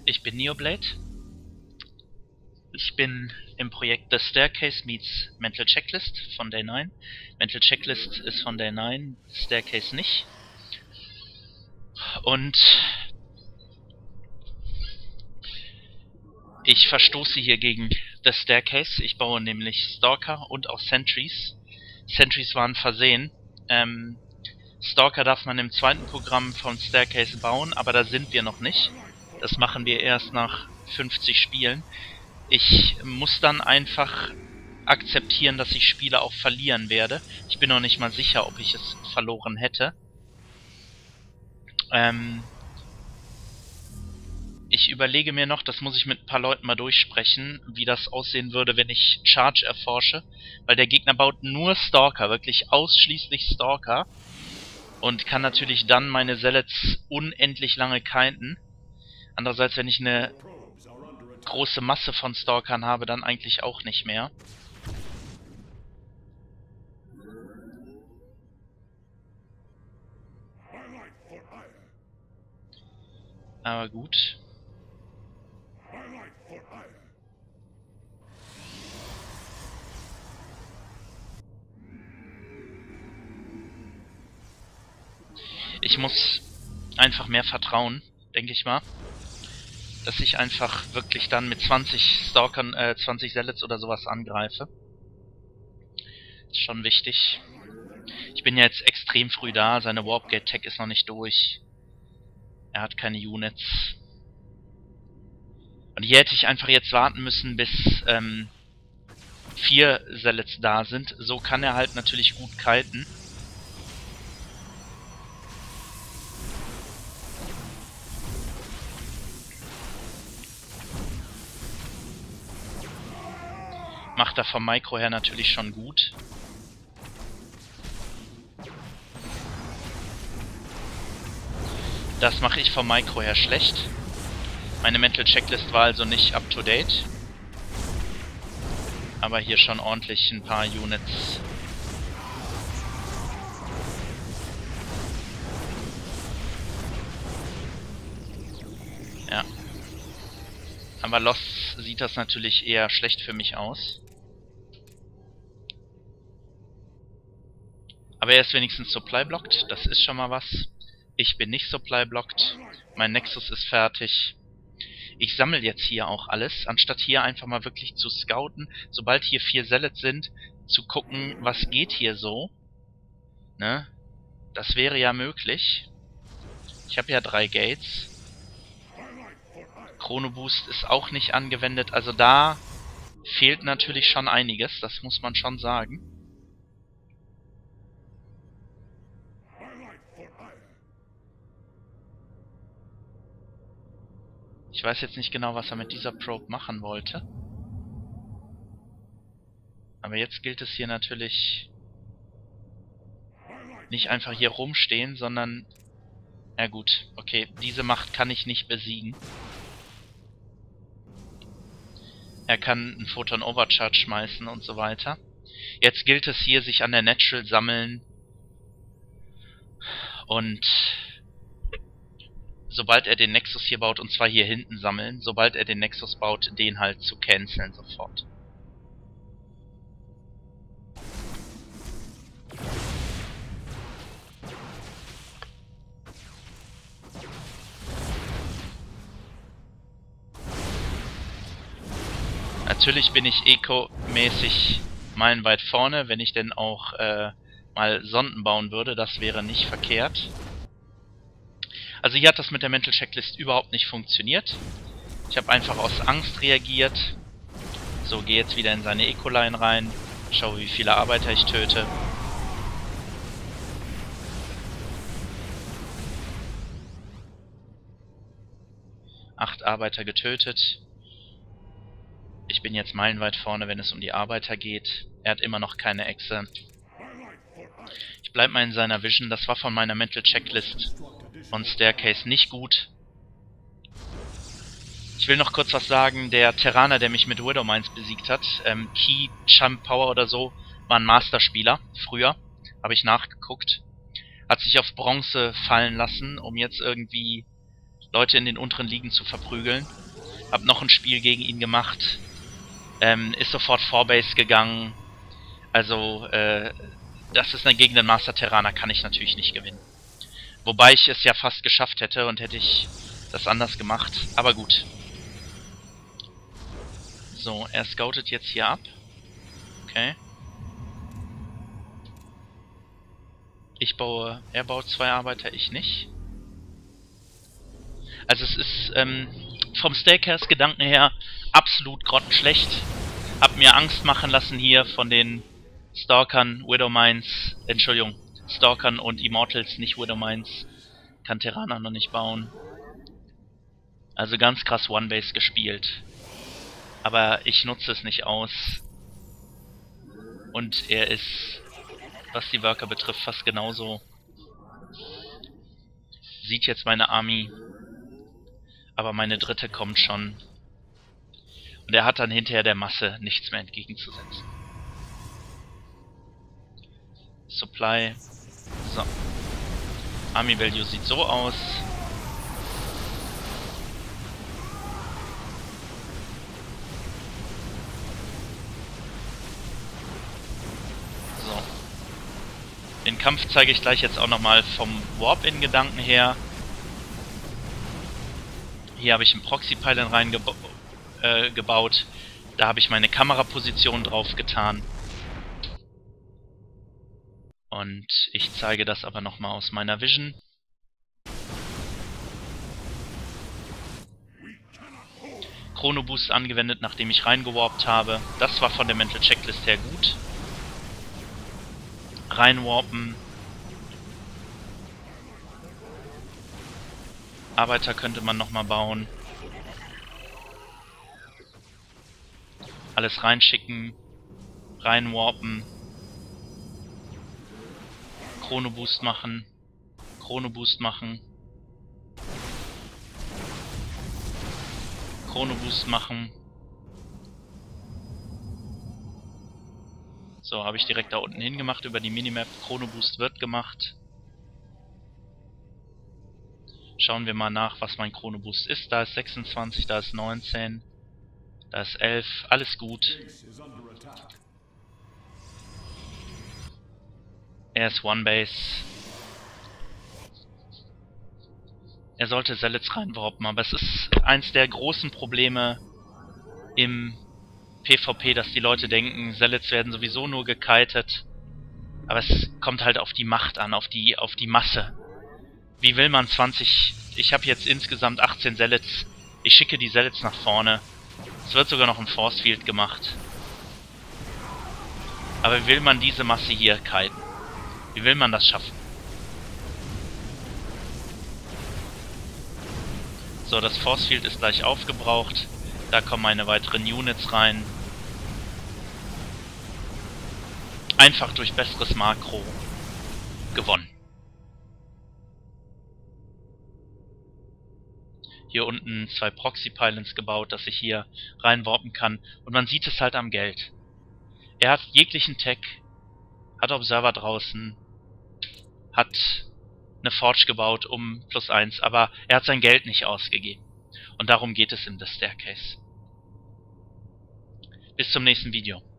Ich bin Neoblade. Ich bin im Projekt The Staircase meets Mental Checklist von Day 9. Mental Checklist ist von Day 9, Staircase nicht. Und ich verstoße hier gegen The Staircase. Ich baue nämlich Stalker und auch Sentries. Sentries waren versehen. Stalker darf man im zweiten Programm von Staircase bauen, aber da sind wir noch nicht. Das machen wir erst nach 50 Spielen. Ich muss dann einfach akzeptieren, dass ich Spiele auch verlieren werde. Ich bin noch nicht mal sicher, ob ich es verloren hätte. Ich überlege mir noch, das muss ich mit ein paar Leuten mal durchsprechen, wie das aussehen würde, wenn ich Charge erforsche. Weil der Gegner baut nur Stalker, wirklich ausschließlich Stalker. Und kann natürlich dann meine Zealots unendlich lange kiten. Andererseits, wenn ich eine große Masse von Stalkern habe, dann eigentlich auch nicht mehr. Aber gut. Ich muss einfach mehr vertrauen, denke ich mal. Dass ich einfach wirklich dann mit 20 Stalkern, 20 Zealots oder sowas angreife. Ist schon wichtig. Ich bin ja jetzt extrem früh da, seine Warpgate-Tech ist noch nicht durch. Er hat keine Units. Und hier hätte ich einfach jetzt warten müssen, bis 4 Zealots da sind. So kann er halt natürlich gut kiten. Macht er vom Micro her natürlich schon gut. Das mache ich vom Micro her schlecht. Meine Mental Checklist war also nicht up to date. Aber hier schon ordentlich ein paar Units. Ja. Aber Lost sieht das natürlich eher schlecht für mich aus. Aber er ist wenigstens supply-blockt, das ist schon mal was. Ich bin nicht supply-blockt. Mein Nexus ist fertig. Ich sammle jetzt hier auch alles, anstatt hier einfach mal wirklich zu scouten, sobald hier 4 Zealots sind, zu gucken, was geht hier so. Ne? Das wäre ja möglich. Ich habe ja 3 Gates. Chrono Boost ist auch nicht angewendet, also da fehlt natürlich schon einiges, das muss man schon sagen. Ich weiß jetzt nicht genau, was er mit dieser Probe machen wollte. Aber jetzt gilt es hier natürlich nicht einfach hier rumstehen, sondern... Ja gut, okay, diese Macht kann ich nicht besiegen. Er kann einen Photon Overcharge schmeißen und so weiter. Jetzt gilt es hier, sich an der Natural sammeln. Und sobald er den Nexus hier baut, und zwar hier hinten sammeln, sobald er den Nexus baut, den halt zu canceln sofort. Natürlich bin ich eco-mäßig meilenweit vorne, wenn ich denn auch mal Sonden bauen würde, das wäre nicht verkehrt. Also hier hat das mit der Mental Checklist überhaupt nicht funktioniert. Ich habe einfach aus Angst reagiert. So, gehe jetzt wieder in seine Eco-Line rein, schaue, wie viele Arbeiter ich töte. Acht Arbeiter getötet. Ich bin jetzt meilenweit vorne, wenn es um die Arbeiter geht. Er hat immer noch keine Echse. Ich bleibe mal in seiner Vision. Das war von meiner Mental Checklist von Staircase nicht gut. Ich will noch kurz was sagen. Der Terraner, der mich mit Widow Mines besiegt hat, Key, Champ Power oder so, war ein Masterspieler. Früher. Habe ich nachgeguckt. Hat sich auf Bronze fallen lassen, um jetzt irgendwie Leute in den unteren Ligen zu verprügeln. Hab noch ein Spiel gegen ihn gemacht. Ist sofort Vorbase gegangen. Also, das ist gegen den Master Terraner kann ich natürlich nicht gewinnen. Wobei ich es ja fast geschafft hätte und hätte ich das anders gemacht. Aber gut. So, er scoutet jetzt hier ab. Okay. Er baut 2 Arbeiter, ich nicht. Also es ist vom Staircase-Gedanken her absolut grottenschlecht. Hab mir Angst machen lassen hier von den Stalkern, Widowmines, Entschuldigung, Stalkern und Immortals, nicht Widowmines. Kann Terraner noch nicht bauen. Also ganz krass One-Base gespielt. Aber ich nutze es nicht aus. Und er ist, was die Worker betrifft, fast genauso. Sieht jetzt meine Army. Aber meine dritte kommt schon. Und er hat dann hinterher der Masse nichts mehr entgegenzusetzen. Supply. So. Army Value sieht so aus. So. Den Kampf zeige ich gleich jetzt auch nochmal vom Warp-In-Gedanken her. Hier habe ich einen Proxy-Pylon reingebaut. Da habe ich meine Kameraposition drauf getan. Und ich zeige das aber nochmal aus meiner Vision. Chrono Boost angewendet, nachdem ich reingewarpt habe. Das war von der Mental Checklist her gut. Reinwarpen. Arbeiter könnte man nochmal bauen. Alles reinschicken. Reinwarpen. Chrono Boost machen. Chrono Boost machen. Chrono Boost machen. So, habe ich direkt da unten hingemacht über die Minimap. Chrono Boost wird gemacht. Schauen wir mal nach, was mein Chrono Boost ist. Da ist 26, da ist 19, da ist 11. Alles gut. Er ist One-Base. Er sollte Zealots reinwarpen, aber es ist eins der großen Probleme im PvP, dass die Leute denken, Zealots werden sowieso nur gekitet. Aber es kommt halt auf die Macht an, auf die Masse. Wie will man 20... Ich habe jetzt insgesamt 18 Zealots. Ich schicke die Zealots nach vorne. Es wird sogar noch ein Force Field gemacht. Aber wie will man diese Masse hier kiten? Wie will man das schaffen? So, das Force Field ist gleich aufgebraucht. Da kommen meine weiteren Units rein. Einfach durch besseres Makro gewonnen. Hier unten 2 Proxy-Pylons gebaut, dass ich hier reinwarpen kann. Und man sieht es halt am Geld. Er hat jeglichen Tech, hat Observer draußen, hat eine Forge gebaut um +1, aber er hat sein Geld nicht ausgegeben. Und darum geht es in The Staircase. Bis zum nächsten Video.